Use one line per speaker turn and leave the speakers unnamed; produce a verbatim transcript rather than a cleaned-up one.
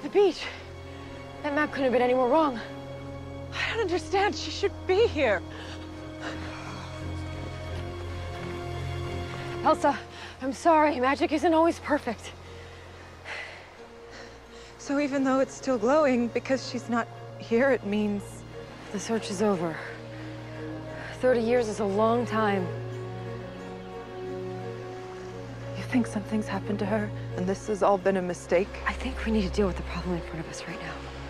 The beach. That map couldn't have been any more wrong. I don't understand. She should be here. Elsa, I'm sorry. Magic isn't always perfect.
So even though it's still glowing, because she's not here, it means...
The search is over. Thirty years is a long time.
You think something's happened to her, and this has all been a mistake?
I think we need to deal with the problem in front of us right now.